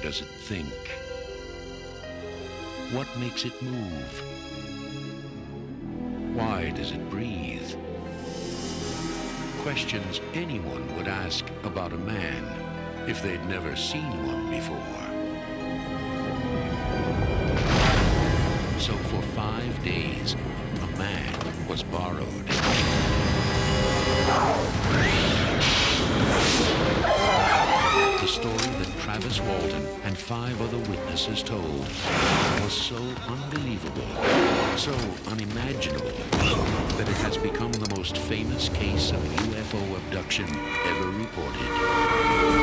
does it think? What makes it move? Why does it breathe? Questions anyone would ask about a man if they'd never seen one before. So for 5 days, a man was borrowed. The story that Travis Walton and 5 other witnesses told was so unbelievable, so unimaginable, that it has become the most famous case of UFO abduction ever reported.